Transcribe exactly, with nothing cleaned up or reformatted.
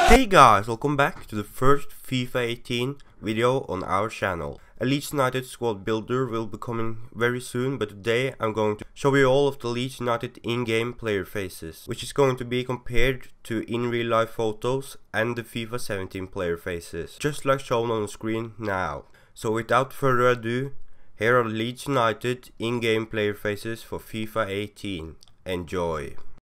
Hey guys, welcome back to the first FIFA eighteen video on our channel. A Leeds United squad builder will be coming very soon, but today I'm going to show you all of the Leeds United in-game player faces, which is going to be compared to in real life photos and the FIFA seventeen player faces, just like shown on the screen now. So without further ado, here are Leeds United in-game player faces for FIFA eighteen. Enjoy!